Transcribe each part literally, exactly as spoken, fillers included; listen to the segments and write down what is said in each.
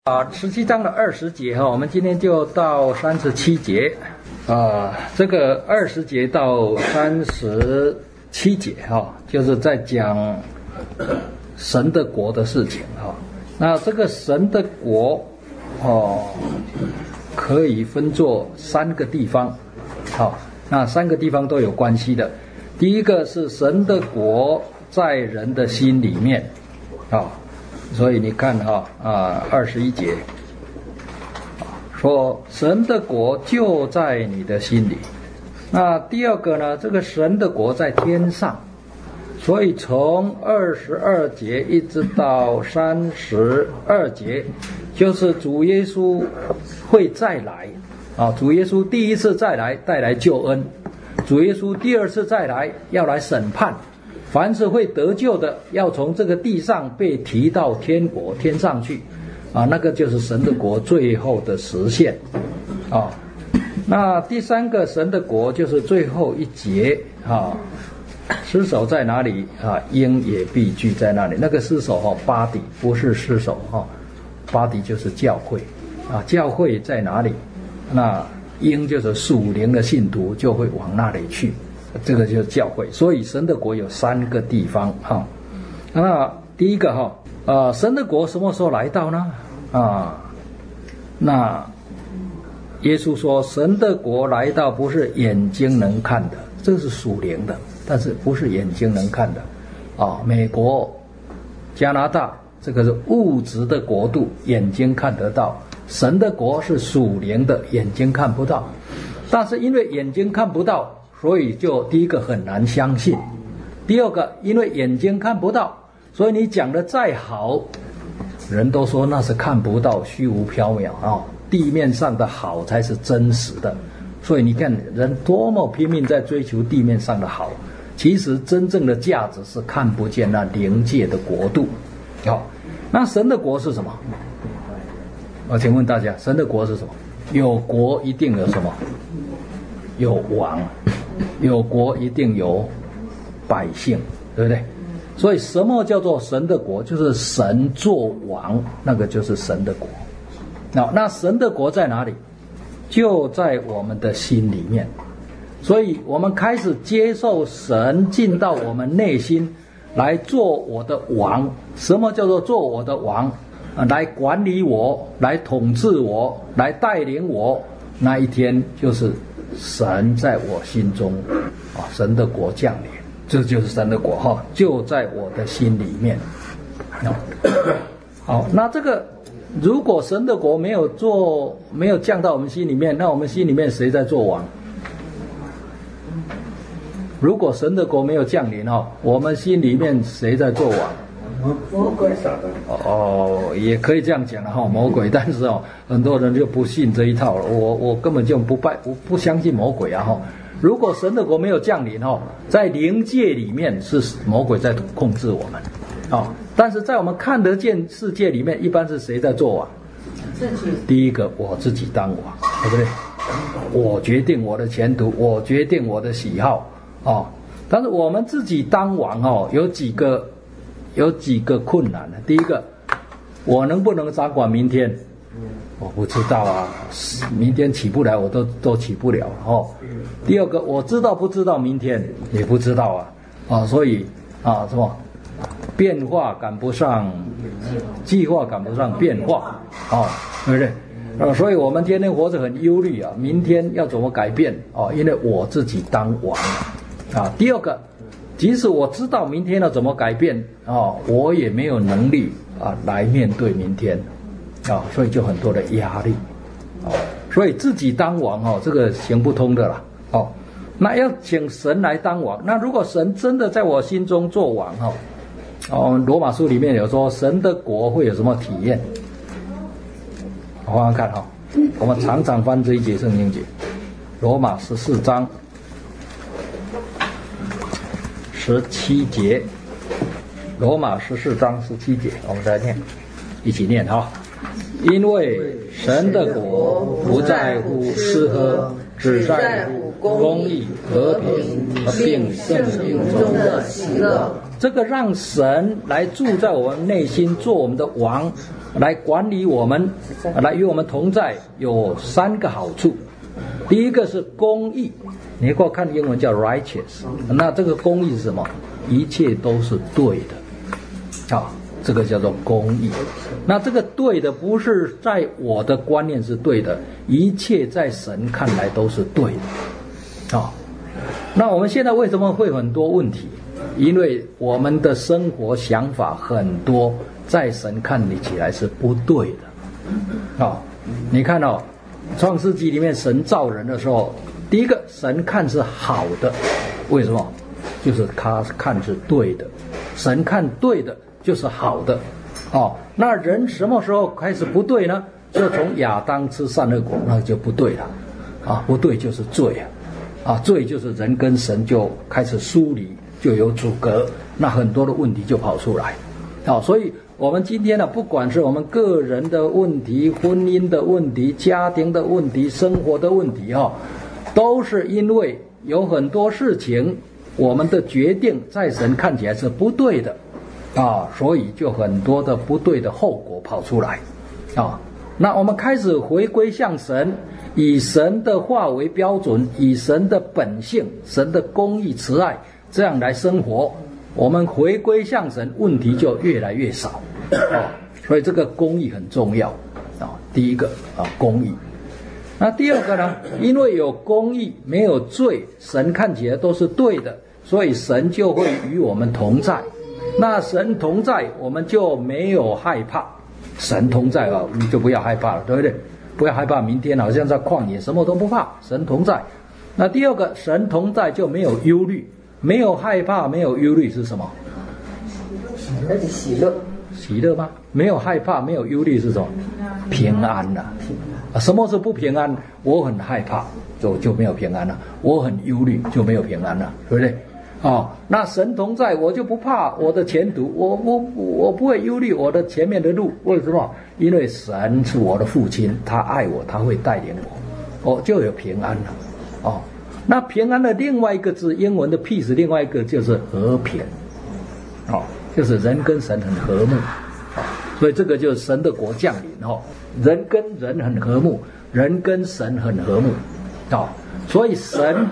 啊，十七章的二十节哈，我们今天就到三十七节啊。这个二十节到三十七节哈，就是在讲神的国的事情哈。那这个神的国哦，可以分作三个地方，好，那三个地方都有关系的。第一个是神的国在人的心里面，啊。所以你看哈啊，二十一节说神的国就在你的心里。那第二个呢，这个神的国在天上。所以从二十二节一直到三十二节，就是主耶稣会再来啊。主耶稣第一次再来带来救恩，主耶稣第二次再来要来审判。凡是会得救的，要从这个地上被提到天国天上去，啊，那个就是神的国最后的实现，啊。那第三个神的国就是最后一节啊，尸首在哪里啊？鹰也必居在那里。那个尸首哈，巴底不是尸首哈，巴底就是教会啊，教会在哪里？那鹰就是属灵的信徒就会往那里去。这个就是教会，所以神的国有三个地方哈。那第一个哈，呃，神的国什么时候来到呢？啊，那耶稣说，神的国来到不是眼睛能看的，这是属灵的，但是不是眼睛能看的啊。美国、加拿大这个是物质的国度，眼睛看得到；神的国是属灵的，眼睛看不到。但是因为眼睛看不到，所以就第一个很难相信，第二个因为眼睛看不到，所以你讲的再好，人都说那是看不到，虚无缥缈啊，地面上的好才是真实的。所以你看人多么拼命在追求地面上的好，其实真正的价值是看不见那灵界的国度。好，那神的国是什么？我请问大家，神的国是什么？有国一定有什么？有王。有国一定有百姓，对不对？所以什么叫做神的国？就是神做王，那个就是神的国。那那神的国在哪里？就在我们的心里面。所以我们开始接受神进到我们内心来做我的王。什么叫做做我的王？来管理我，来统治我，来带领我。那一天就是神在我心中啊，神的国降临，这就是神的国哈，就在我的心里面。好，那这个如果神的国没有做，没有降到我们心里面，那我们心里面谁在做王？如果神的国没有降临哈，我们心里面谁在做王？魔鬼撒旦哦，也可以这样讲了哈，魔鬼。但是哦，很多人就不信这一套了。我我根本就不拜，我不相信魔鬼啊哈。如果神的国没有降临哈，在灵界里面是魔鬼在控制我们，啊，但是在我们看得见世界里面，一般是谁在做王？第一个我自己当王，对不对？我决定我的前途，我决定我的喜好啊。但是我们自己当王哦，有几个。有几个困难呢？第一个，我能不能掌管明天？我不知道啊，明天起不来，我都都起不了哦。第二个，我知道不知道明天？也不知道啊，啊，所以啊，什么变化赶不上计划，赶不上变化啊，对不对？啊，所以我们天天活着很忧虑啊，明天要怎么改变啊？因为我自己当王啊。第二个。即使我知道明天要怎么改变啊，我也没有能力啊来面对明天啊，所以就很多的压力啊，所以自己当王哦，这个行不通的啦哦。那要请神来当王，那如果神真的在我心中做王哦，哦，罗马书里面有说神的国会有什么体验？我翻翻看哈，我们常常翻这一节圣经节，罗马十四章。十七节，罗马十四章十七节，我们再念，一起念哈。因为神的国不在乎吃喝，只在乎公义、和平，并圣灵中的喜乐。这个让神来住在我们内心，做我们的王， 来管理我们，来与我们同在，有三个好处。第一个是公义，你给我看英文叫 righteous， 那这个公义是什么？一切都是对的，啊，这个叫做公义。那这个对的不是在我的观念是对的，一切在神看来都是对的，啊。那我们现在为什么会很多问题？因为我们的生活想法很多，在神看起来是不对的，啊，你看哦。创世纪里面神造人的时候，第一个神看是好的，为什么？就是他看是对的，神看对的就是好的，哦，那人什么时候开始不对呢？就从亚当吃善恶果，那就不对了，啊，不对就是罪啊，啊，罪就是人跟神就开始疏离，就有阻隔，那很多的问题就跑出来，好，所以我们今天呢，不管是我们个人的问题、婚姻的问题、家庭的问题、生活的问题哈，都是因为有很多事情，我们的决定在神看起来是不对的啊，所以就很多的不对的后果跑出来啊。那我们开始回归向神，以神的话为标准，以神的本性、神的公义、慈爱这样来生活。我们回归向神，问题就越来越少，哦，所以这个公义很重要啊。第一个啊，公义。那第二个呢？因为有公义，没有罪，神看起来都是对的，所以神就会与我们同在。那神同在，我们就没有害怕。神同在啊，你就不要害怕了，对不对？不要害怕，明天好像在旷野，什么都不怕，神同在。那第二个，神同在就没有忧虑。没有害怕，没有忧虑是什么？ 那是喜乐。 喜乐吗？没有害怕，没有忧虑是什么？平安呐、啊。什么是不平安？我很害怕，就就没有平安了；我很忧虑，就没有平安了，对不对？哦，那神同在，我就不怕我的前途，我我我不会忧虑我的前面的路。为什么？因为神是我的父亲，他爱我，他会带领我，我就有平安了。哦。那平安的另外一个字，英文的 peace， 另外一个就是和平，哦，就是人跟神很和睦，哦，所以这个就是神的国降临哦，人跟人很和睦，人跟神很和睦，哦，所以神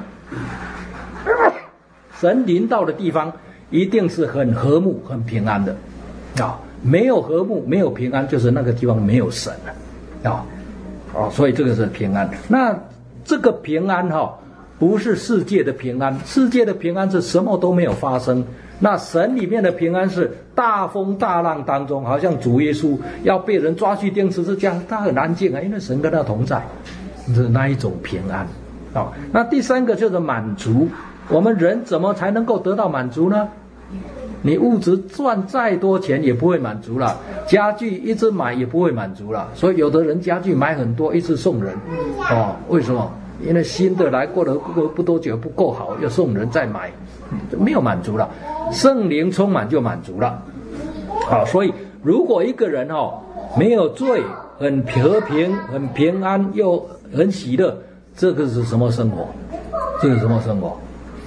神临到的地方一定是很和睦、很平安的，啊，哦，没有和睦、没有平安，就是那个地方没有神了，啊，哦，所以这个是平安。那这个平安哈，哦。不是世界的平安，世界的平安是什么都没有发生。那神里面的平安是大风大浪当中，好像主耶稣要被人抓去钉十字架，他很安静啊，因为神跟他同在，是那一种平安啊，哦。那第三个就是满足。我们人怎么才能够得到满足呢？你物质赚再多钱也不会满足了，家具一直买也不会满足了。所以有的人家具买很多，一直送人，哦，为什么？因为新的来过了不多久不够好，要送人再买，没有满足了。圣灵充满就满足了，好，所以如果一个人哦没有罪，很和平、很平安又很喜乐，这个是什么生活？这个是什么生活？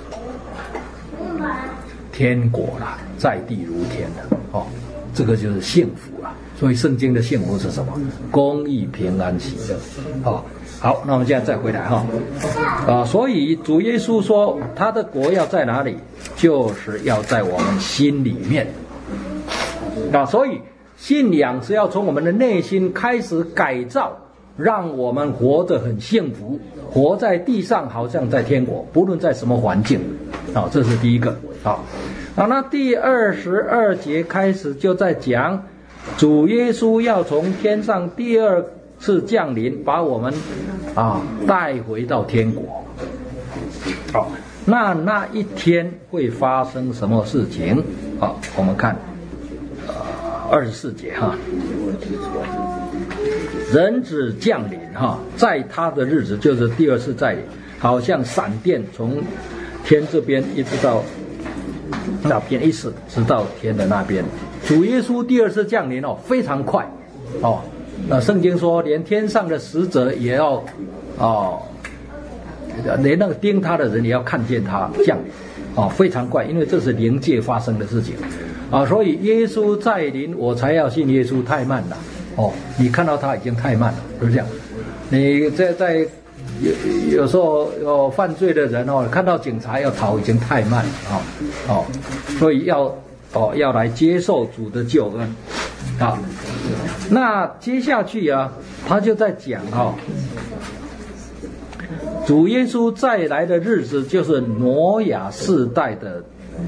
天国啦，在地如天的哦，这个就是幸福啦。所以圣经的幸福是什么？公义、平安、喜乐，哦。好，那我们现在再回来哈，啊，所以主耶稣说他的国要在哪里，就是要在我们心里面，啊，所以信仰是要从我们的内心开始改造，让我们活得很幸福，活在地上好像在天国，不论在什么环境，啊，这是第一个，好，啊，那第二十二节开始就在讲主耶稣要从天上第二次降临，把我们啊带回到天国。好，那那一天会发生什么事情？好，我们看二十四节哈，人子降临哈，在他的日子就是第二次再临，好像闪电从天这边一直到那边一直直到天的那边。主耶稣第二次降临哦，非常快哦。那圣经说，连天上的使者也要哦，连那个盯他的人也要看见他降临哦，非常快，因为这是灵界发生的事情啊。所以耶稣再临，我才要信耶稣，太慢了哦，你看到他已经太慢了，是不是这样？你在在有有时候有犯罪的人哦，看到警察要逃已经太慢了啊、哦，哦，所以要哦要来接受主的救恩啊。那接下去啊，他就在讲哦，主耶稣再来的日子就是挪亚世代的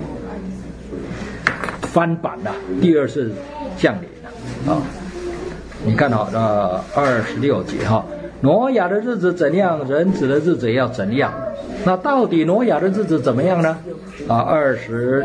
翻版了、啊，第二次降临了啊。你看好、哦、呃二十六节哈、哦，挪亚的日子怎样，人子的日子也要怎样。那到底挪亚的日子怎么样呢？啊，二十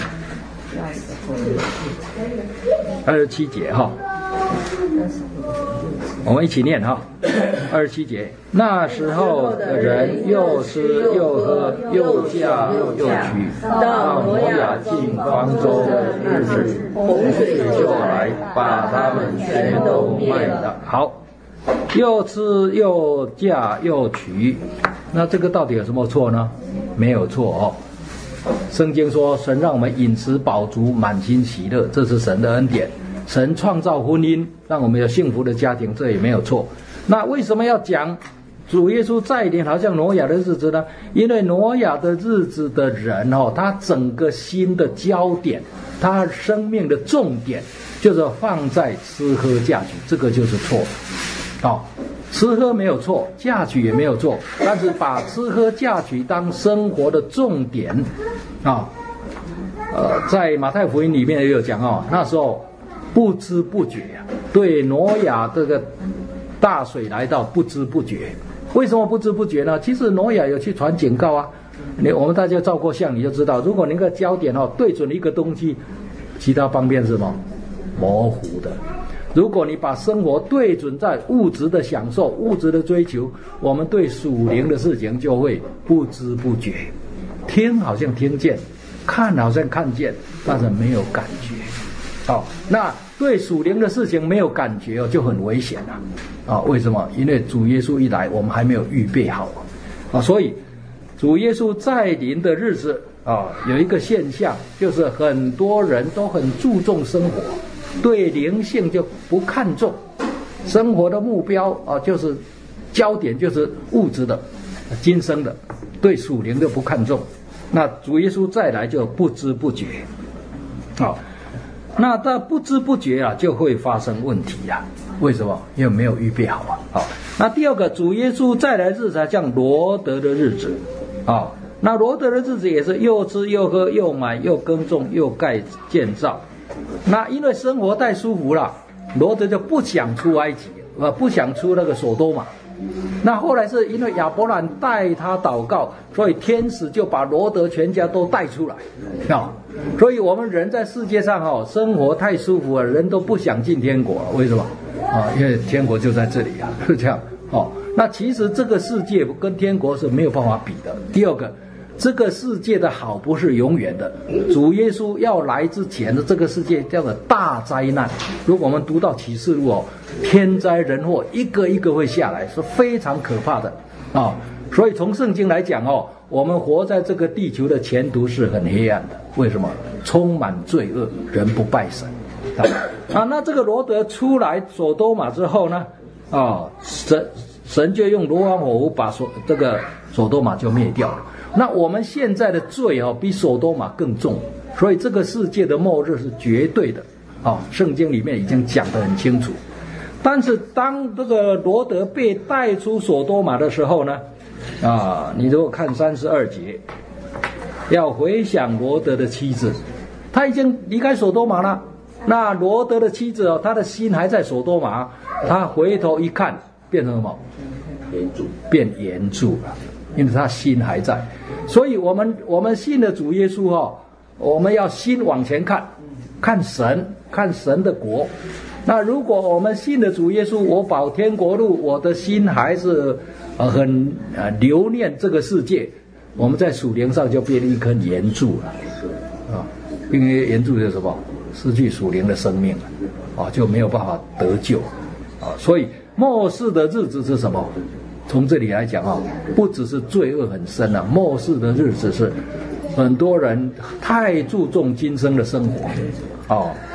二十七节哈、哦，我们一起念哈、哦。二十七节，那时候的人又吃又喝又嫁又娶，到挪亚进方舟的日子，洪水就来把他们全都灭了。好，又吃又嫁又娶，那这个到底有什么错呢？没有错哦。圣经说，神让我们饮食饱足，满心喜乐，这是神的恩典。神创造婚姻，让我们有幸福的家庭，这也没有错。那为什么要讲主耶稣再临好像挪亚的日子呢？因为挪亚的日子的人哦，他整个心的焦点，他生命的重点就是放在吃喝嫁娶，这个就是错的。哦，吃喝没有错，嫁娶也没有错，但是把吃喝嫁娶当生活的重点啊、哦，呃，在马太福音里面也有讲哦，那时候不知不觉啊，对挪亚这个大水来到不知不觉。为什么不知不觉呢？其实挪亚有去传警告啊，你我们大家照过相你就知道，如果那个焦点哦对准一个东西，其他方面是什么模糊的。如果你把生活对准在物质的享受、物质的追求，我们对属灵的事情就会不知不觉。听好像听见，看好像看见，但是没有感觉。好、哦，那对属灵的事情没有感觉哦，就很危险了。啊、哦，为什么？因为主耶稣一来，我们还没有预备好啊、哦，所以主耶稣再临的日子啊、哦，有一个现象，就是很多人都很注重生活，对灵性就不看重，生活的目标啊、哦，就是焦点就是物质的、今生的，对属灵的不看重。那主耶稣再来就不知不觉，好、哦。那到不知不觉啊，就会发生问题啊。为什么？因为没有预备好啊。好，那第二个，主耶稣再来日子像罗得的日子啊。那罗得的日子也是又吃又喝又买又耕种又盖建造。那因为生活太舒服了，罗得就不想出埃及，呃，不想出那个所多玛。那后来是因为亚伯兰带他祷告，所以天使就把罗得全家都带出来啊。所以我们人在世界上哦，生活太舒服了，人都不想进天国了。为什么啊？因为天国就在这里啊，是这样哦。那其实这个世界跟天国是没有办法比的。第二个，这个世界的好不是永远的，主耶稣要来之前的这个世界叫做大灾难。如果我们读到启示录哦，天灾人祸一个一个会下来，是非常可怕的啊、哦。所以从圣经来讲哦，我们活在这个地球的前途是很黑暗的。为什么？充满罪恶，人不拜神啊。那这个罗得出来所多玛之后呢，啊、哦，神神就用罗网火湖把所这个所多玛就灭掉了。那我们现在的罪哦，比所多玛更重，所以这个世界的末日是绝对的啊、哦。圣经里面已经讲得很清楚。但是当这个罗得被带出所多玛的时候呢，啊，你如果看三十二节，要回想罗得的妻子，他已经离开所多玛了。那罗得的妻子哦，他的心还在所多玛，他回头一看，变成什么？ 援助， 变援助了，因为他心还在。所以我们我们信的主耶稣哦，我们要心往前看，看神，看神的国。那如果我们信的主耶稣，我保天国路，我的心还是呃很呃留恋这个世界，我们在属灵上就变成一棵岩柱了啊，因为岩柱就是什么？失去属灵的生命了啊，就没有办法得救啊。所以末世的日子是什么？从这里来讲啊，不只是罪恶很深了、啊，末世的日子是很多人太注重今生的生活哦。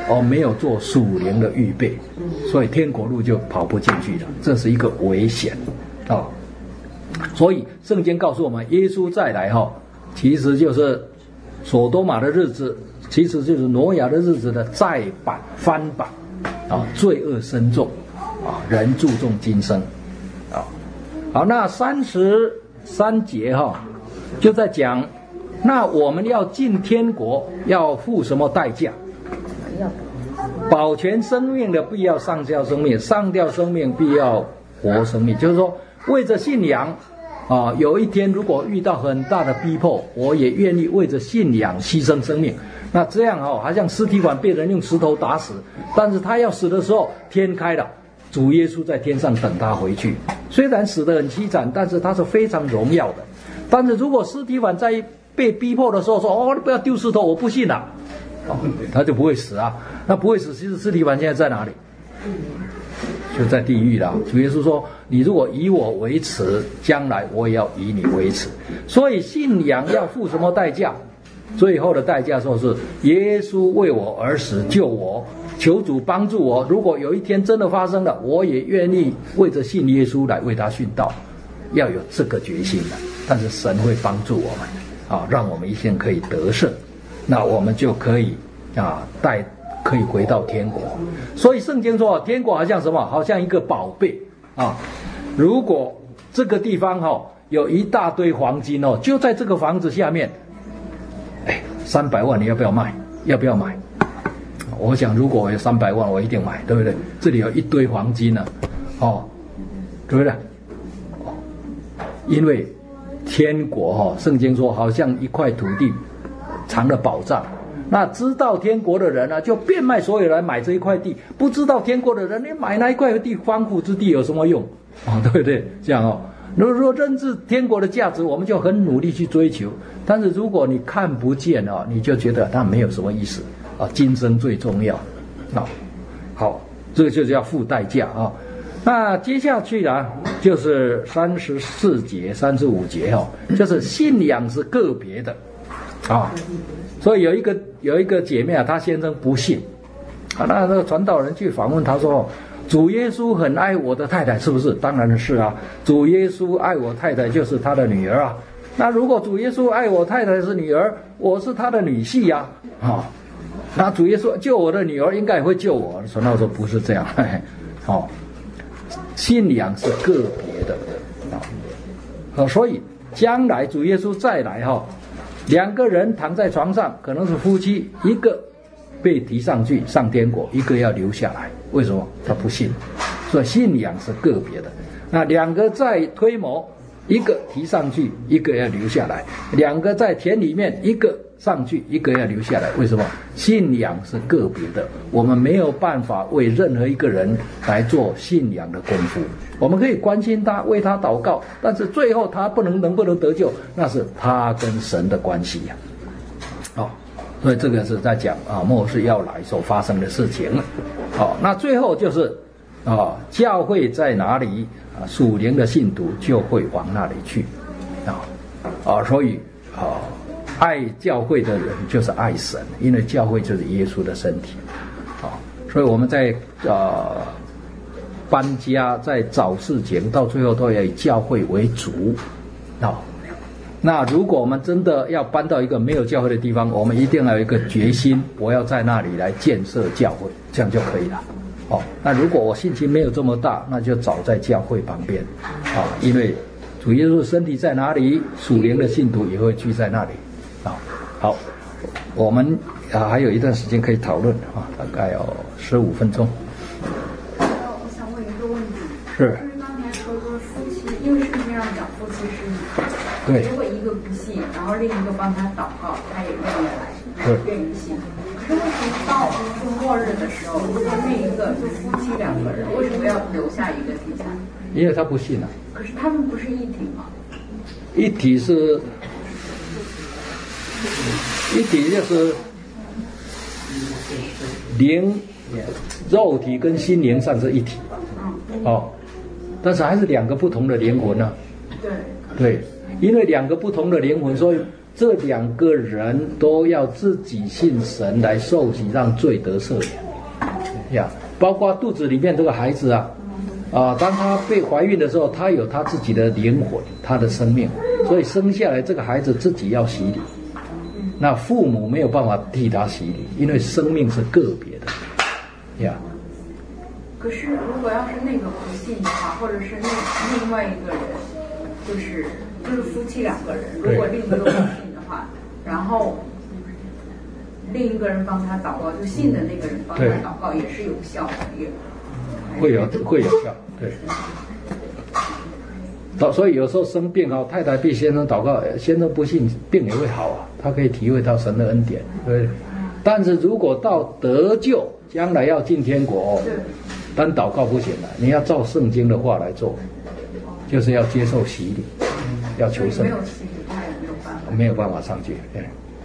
哦，没有做属灵的预备，所以天国路就跑不进去了，这是一个危险啊、哦。所以圣经告诉我们，耶稣再来哈、哦，其实就是所多玛的日子，其实就是挪亚的日子的再版翻版啊，罪恶深重啊，人注重今生啊。好，那三十三节哈、哦，就在讲，那我们要进天国要付什么代价？保全生命的必要上吊生命，上吊生命必要活生命。就是说，为着信仰啊，有一天如果遇到很大的逼迫，我也愿意为着信仰牺牲生命。那这样哦，好像司提反被人用石头打死，但是他要死的时候，天开了，主耶稣在天上等他回去。虽然死得很凄惨，但是他是非常荣耀的。但是如果司提反在被逼迫的时候说：“哦，你不要丢石头，我不信了。”哦，他就不会死啊。那不会死，其实司提反现在在哪里？就在地狱了。主耶稣说：“你如果以我为耻，将来我也要以你为耻。”所以信仰要付什么代价？最后的代价说是耶稣为我而死，救我，求主帮助我。如果有一天真的发生了，我也愿意为着信耶稣来为他殉道，要有这个决心的。但是神会帮助我们啊，让我们一定可以得胜，那我们就可以啊带可以回到天国。所以圣经说，天国好像什么？好像一个宝贝啊。如果这个地方哈、哦、有一大堆黄金哦，就在这个房子下面，哎，三百万你要不要卖？要不要买？我想如果我有三百万，我一定买，对不对？这里有一堆黄金呢、啊，哦，对不对？哦，因为天国哈、哦，圣经说好像一块土地藏了宝藏。那知道天国的人呢、啊，就变卖所有来买这一块地；不知道天国的人，你买那一块地荒芜之地有什么用？啊、哦，对不对？这样哦。如果认知天国的价值，我们就很努力去追求。但是如果你看不见啊，你就觉得它没有什么意思啊。今生最重要啊。好，这个就是要付代价啊。那接下去呢，就是三十四节、三十五节哦，就是信仰是个别的啊。所以有一个有一个姐妹啊，她先生不信啊，那那个传道人去访问她说，主耶稣很爱我的太太，是不是？当然是啊，主耶稣爱我太太就是他的女儿啊。那如果主耶稣爱我太太是女儿，我是他的女婿呀、啊，啊，那主耶稣救我的女儿，应该也会救我。传道说不是这样，嘿嘿，好、哦，信仰是个别的啊，好，所以将来主耶稣再来哈、哦。两个人躺在床上，可能是夫妻，一个被提上去上天国，一个要留下来。为什么？他不信，所以信仰是个别的。那两个在推磨，一个提上去，一个要留下来；两个在田里面，一个上去，一个要留下来。为什么？信仰是个别的，我们没有办法为任何一个人来做信仰的功夫。我们可以关心他，为他祷告，但是最后他不能能不能得救，那是他跟神的关系呀、啊。哦，所以这个是在讲啊，末世要来所发生的事情。好、哦，那最后就是啊，教会在哪里啊，属灵的信徒就会往那里去啊啊，所以啊，爱教会的人就是爱神，因为教会就是耶稣的身体啊，所以我们在啊。搬家在找事情，到最后都要以教会为主啊、哦。那如果我们真的要搬到一个没有教会的地方，我们一定要有一个决心，我要在那里来建设教会，这样就可以了。哦，那如果我信心没有这么大，那就找在教会旁边啊、哦，因为主耶稣身体在哪里，属灵的信徒也会聚在那里啊、哦。好，我们啊还有一段时间可以讨论啊，大概有十五分钟。是， 就是刚才说说夫妻，因为圣经上讲夫妻是一体。 对。 如果一个不信，然后另一个帮他祷告，他也愿意来，他也愿意信。可是为什么到末日的时候，如果那一个就夫妻两个人，为什么要留下一个第三？ 因为他不信啊。 可是他们不是一体吗？ 一体是，一体就是灵、肉体跟心灵上是一体。哦，但是还是两个不同的灵魂呢、啊。 对。 对，因为两个不同的灵魂，所以这两个人都要自己信神来受洗，让罪得赦免呀。包括肚子里面这个孩子啊，啊，当他被怀孕的时候，他有他自己的灵魂，他的生命，所以生下来这个孩子自己要洗礼。那父母没有办法替他洗礼，因为生命是个别的呀。 可是如果要是那个不信的话，或者是那另外一个人，就是就是夫妻两个人，如果另一个不信的话，然后另一个人帮他祷告，就信的那个人帮他祷告也是有效的，也会有会有效，对。所以有时候生病啊，太太替先生祷告，先生不信，病也会好啊，他可以体会到神的恩典，对。但是如果到得救，将来要进天国哦，单祷告不行了，你要照圣经的话来做，就是要接受洗礼，要求圣。 没有洗礼，他也没有办法， 没有办法上去，对。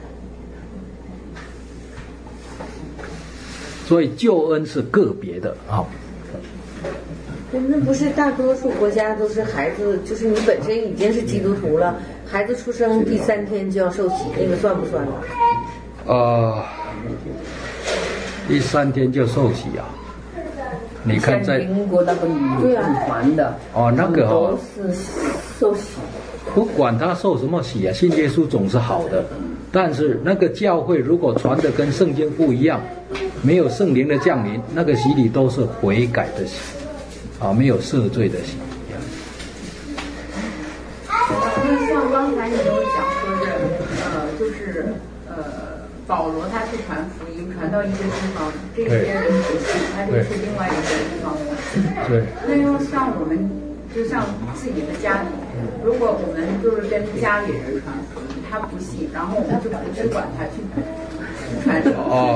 所以救恩是个别的啊。哦， 那不是大多数国家都是孩子，就是你本身已经是基督徒了，孩子出生第三天就要受洗，那个算不算呢？ 呃，第三天就受洗啊？你看在英国那个女团的哦，那个哦都是受洗， 不管他受什么洗啊，信耶稣总是好的。但是那个教会如果传的跟圣经不一样，没有圣灵的降临，那个洗礼都是悔改的洗。啊，没有赦罪的洗。 那像刚才你有讲说是，呃，就是呃，保罗他去传福音，传到一个地方，这些人不信，他就去另外一个地方传。 对。 那要像我们，就像自己的家庭，如果我们就是跟家里人传福音，他不信，然后我们就不去管他去。 哦，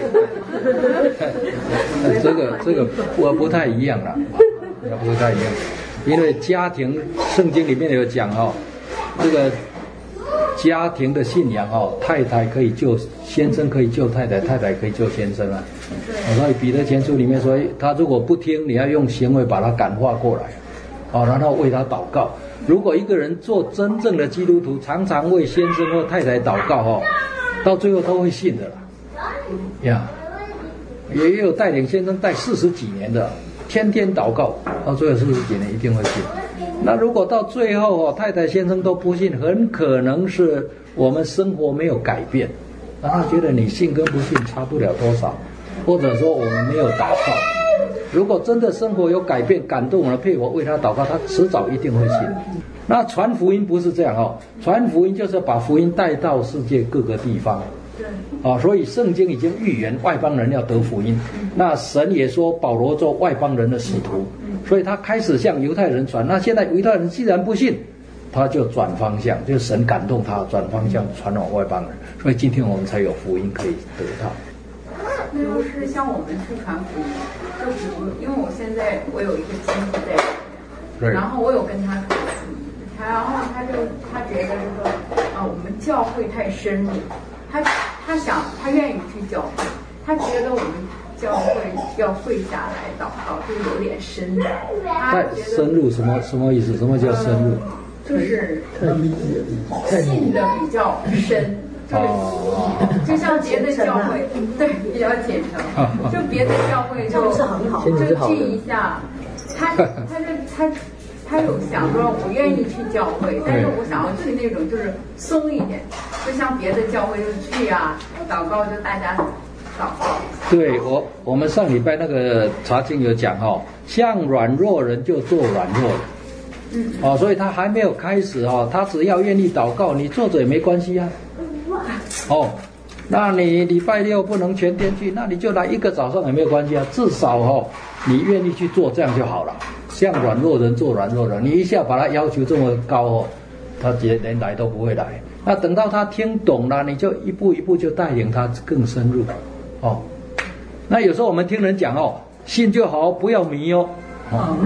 这个这个我不太一样了，不太一样，因为家庭圣经里面有讲哦，这个家庭的信仰哦，太太可以救先生，可以救太太，太太可以救先生啊。所以彼得前书里面说，他如果不听，你要用行为把他感化过来，哦，然后为他祷告。如果一个人做真正的基督徒，常常为先生或太太祷告哦，到最后都会信的啦，呀，也有带领先生带四十几年的，天天祷告，到最后四十几年一定会信。那如果到最后哦，太太先生都不信，很可能是我们生活没有改变，让他觉得你信跟不信差不了多少，或者说我们没有祷告。如果真的生活有改变，感动了，配合为他祷告，他迟早一定会信。那传福音不是这样哦，传福音就是把福音带到世界各个地方。对。啊，所以圣经已经预言外邦人要得福音。那神也说保罗做外邦人的使徒，所以他开始向犹太人传。那现在犹太人既然不信，他就转方向，就是神感动他转方向传往外邦人。所以今天我们才有福音可以得到。 那如果是像我们去传福音，就比如因为我现在我有一个亲戚在这边，然后我有跟他传福音，他然后他就他觉得就说啊、呃、我们教会太深入，他他想他愿意去教会，他觉得我们教会要跪下来祷告就有点深入，他觉得深入什么什么意思？什么叫深入？ 呃、就是信的比较深。 哦， 就像别的教会，对，比较虔诚，就别的教会就是很好， 就记一下，他他就他他有想说，我愿意去教会，但是我想要去那种就是松一点，就像别的教会就去啊，祷告就大家祷告。 对我我们上礼拜那个查经有讲哈、哦，像软弱人就做软弱人。嗯，哦，所以他还没有开始哦，他只要愿意祷告，你坐着也没关系啊。哦，那你礼拜六不能全天去，那你就来一个早上也没有关系啊，至少哦，你愿意去做这样就好了。像软弱人做软弱人，你一下把他要求这么高哦，他连连来都不会来。那等到他听懂了，你就一步一步就带领他更深入。哦，那有时候我们听人讲哦，信就好，不要迷哦。哦，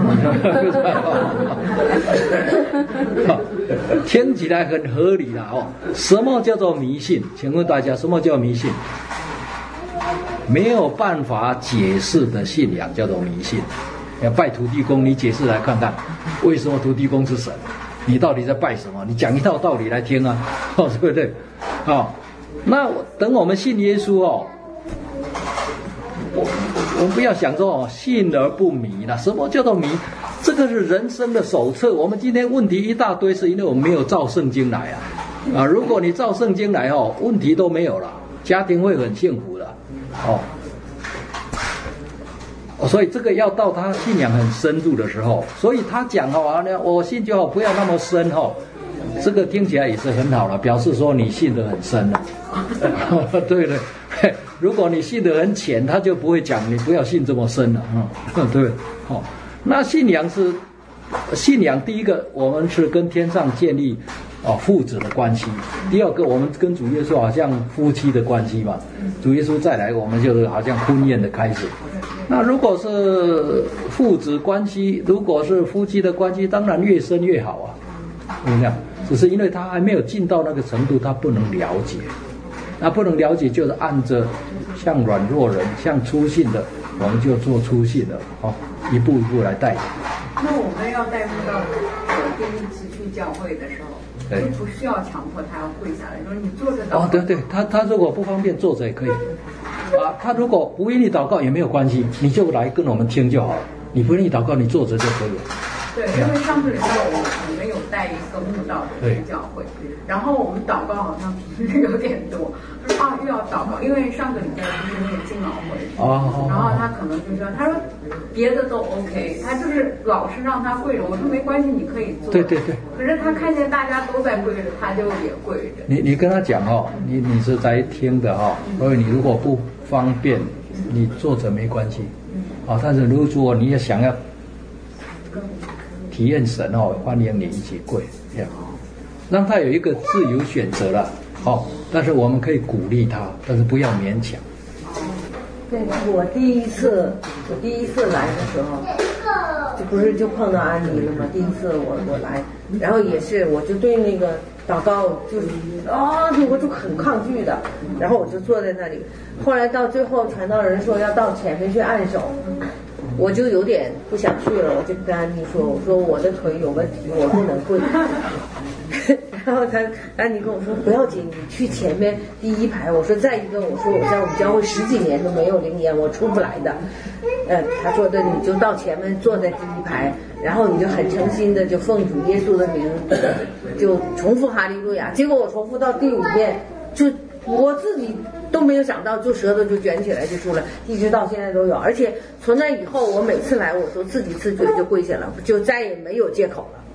听起来很合理啦哦。什么叫做迷信？请问大家，什么叫迷信？没有办法解释的信仰叫做迷信。要拜土地公，你解释来看看，为什么土地公是神？ 你到底在拜什么？你讲一套道理来听啊，哦，对不对？哦，那等我们信耶稣哦，我我们不要想说哦，信而不迷了。什么叫做迷？这个是人生的手册。我们今天问题一大堆，是因为我们没有照圣经来啊。啊，如果你照圣经来哦，问题都没有了，家庭会很幸福的，哦。所以这个要到他信仰很深入的时候，所以他讲哦，我信就好，不要那么深哦。这个听起来也是很好了，表示说你信得很深了。对对，如果你信得很浅，他就不会讲你不要信这么深了。嗯，对，哦，那信仰是信仰，第一个我们是跟天上建立哦父子的关系，第二个我们跟主耶稣好像夫妻的关系嘛。主耶稣再来，我们就是好像婚宴的开始。那如果是父子关系，如果是夫妻的关系，当然越深越好啊。怎么样？只是因为他还没有进到那个程度，他不能了解。那不能了解，就是按着像软弱人、像粗信的，我们就做粗信的，哦，一步一步来带。 那我们要带入到我第一次去教会的时候，就不需要强迫他要跪下来，就是你坐着祷告。 哦，对对，他他如果不方便坐着也可以。啊，他如果不愿意祷告也没有关系，你就来跟我们听就好了。你不愿意祷告，你坐着就可以了。 对，因为上次礼拜我我们有带一个慕道的去教会，然后我们祷告好像频率有点多，他说啊又要祷告，因为上个礼拜不是那个敬老会，哦，然后他可能就说，他说别的都 OK， 他就是老是让他跪着，我说没关系，你可以坐。 对对对。 可是他看见大家都在跪着，他就也跪着。 你你跟他讲哦，你你是在听的哦，所以你如果不方便，你坐着没关系，啊，但是如果你也想要体验神哦，欢迎你一起跪，这样，让他有一个自由选择了，哦，但是我们可以鼓励他，但是不要勉强。 对，我第一次我第一次来的时候，就不是就碰到安妮了吗？第一次我我来，然后也是我就对那个祷告就是啊，我就很抗拒的，然后我就坐在那里，后来到最后传道人说要到前面去按手。我就有点不想去了，我就跟安妮说：“我说我的腿有问题，我不能跪。”然后他安妮跟我说：“不要紧，你去前面第一排。”我说：“再一个，我说我在我们教会十几年都没有灵验，我出不来的。”呃，他说的你就到前面坐在第一排，然后你就很诚心的就奉主耶稣的名，就重复哈利路亚。结果我重复到第五遍，就我自己都没有想到，就舌头就卷起来就出来，一直到现在都有。而且从那以后，我每次来我都自己自觉就跪下了，就再也没有借口了。